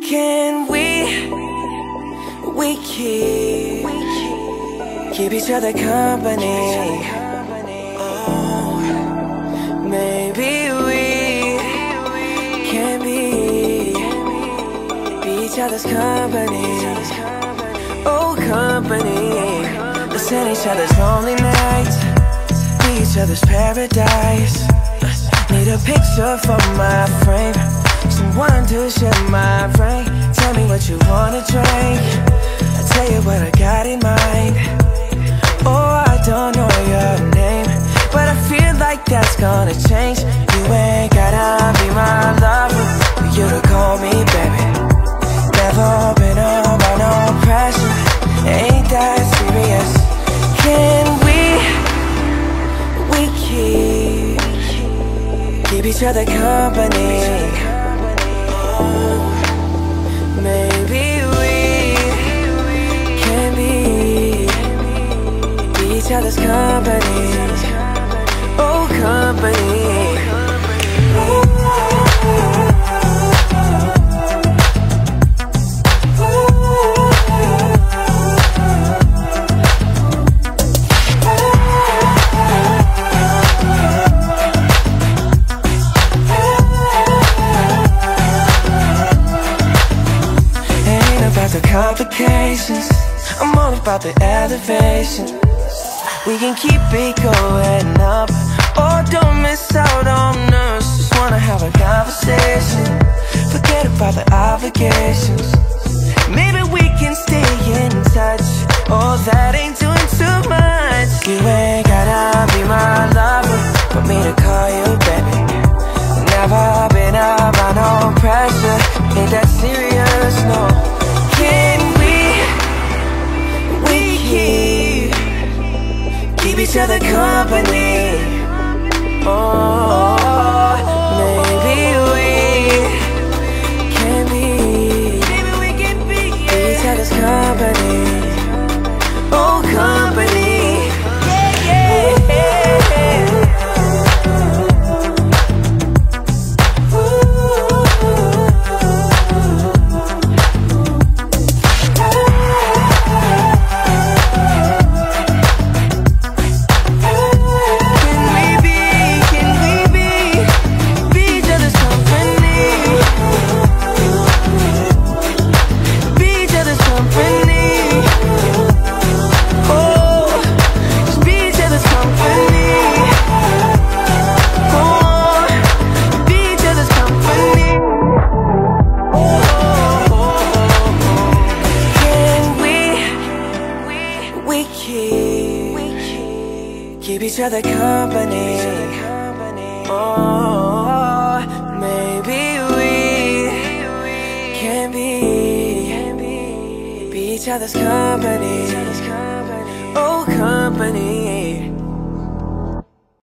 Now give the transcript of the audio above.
Can we keep each other company? Oh, maybe we can be each other's company. Oh, company. Listen each other's lonely nights, be each other's paradise. Need a picture for my frame, someone to share my brain. Tell me what you wanna drink, I'll tell you what I got in mind. Oh, I don't know your name, but I feel like that's gonna change. You ain't gotta be my lover for you to call me baby. Never been under no pressure, ain't that serious. Can we keep each other company? Oh, maybe we can be each other's company. Oh, company. The complications, I'm all about the elevation. We can keep it going up, or don't miss out on us. Just wanna have a conversation, forget about the obligations. Maybe we can stay in touch, oh that ain't doing too much. You ain't gotta be my lover for me to call you baby. Never been under no pressure, ain't that serious, no. Can we keep each other company? Oh, maybe we can be each other's company. Oh, company. Keep each other company. Oh, maybe we can be each other's company. Oh, company.